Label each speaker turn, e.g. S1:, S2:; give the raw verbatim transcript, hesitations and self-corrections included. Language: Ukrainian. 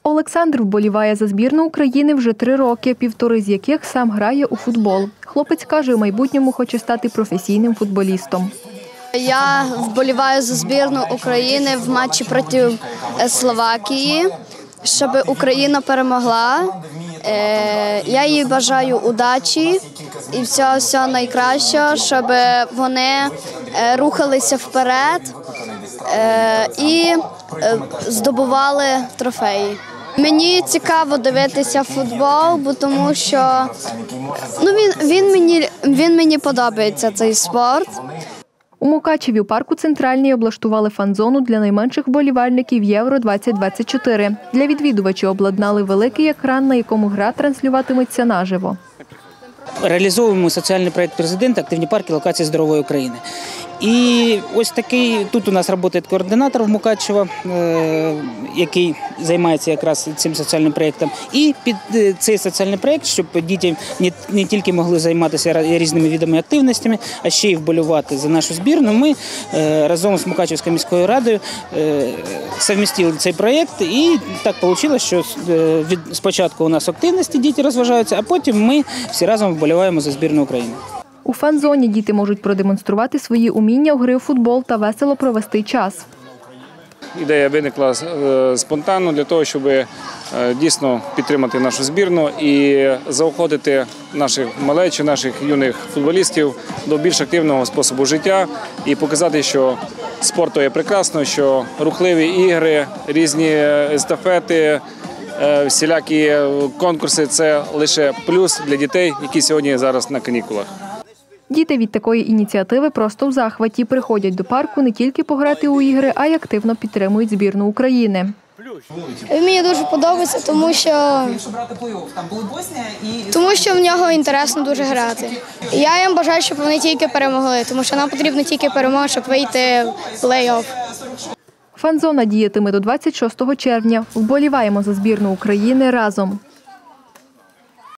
S1: Олександр вболіває за збірну України вже три роки, півтори з яких сам грає у футбол. Хлопець каже, у майбутньому хоче стати професійним футболістом.
S2: Я вболіваю за збірну України в матчі проти Словакії, щоб Україна перемогла. Я їй бажаю удачі і всього, всього найкращого, щоб вони рухалися вперед і здобували трофеї. Мені цікаво дивитися футбол, бо тому що ну, він, він, мені, він мені подобається, цей спорт.
S1: У Мукачеві у парку «Центральний» облаштували фан-зону для найменших вболівальників Євро двадцять двадцять чотири. Для відвідувачів обладнали великий екран, на якому гра транслюватиметься наживо.
S3: Реалізовуємо соціальний проєкт президента «Активні парки. Локації здорової України». І ось такий, тут у нас працює координатор в Мукачево, який займається якраз цим соціальним проєктом. І під цей соціальний проєкт, щоб діти не тільки могли займатися різними видами активностями, а ще й вболівати за нашу збірну, ми разом з Мукачевською міською радою совмістили цей проєкт. І так вийшло, що спочатку у нас активності, діти розважаються, а потім ми всі разом вболіваємо за збірну України.
S1: У фан-зоні діти можуть продемонструвати свої уміння у гри у футбол та весело провести час.
S4: Ідея виникла спонтанно для того, щоб дійсно підтримати нашу збірну і заохотити наших малечі, наших юних футболістів до більш активного способу життя і показати, що спорт є прекрасно, що рухливі ігри, різні естафети, всілякі конкурси – це лише плюс для дітей, які сьогодні зараз на канікулах.
S1: Діти від такої ініціативи просто в захваті. Приходять до парку не тільки пограти у ігри, а й активно підтримують збірну України.
S2: Мені дуже подобається, тому що, тому що в нього інтересно дуже грати. Я їм бажаю, щоб вони тільки перемогли, тому що нам потрібно тільки перемога, щоб вийти в плей-офф.
S1: Фан-зона діятиме до двадцять шостого червня. Вболіваємо за збірну України разом.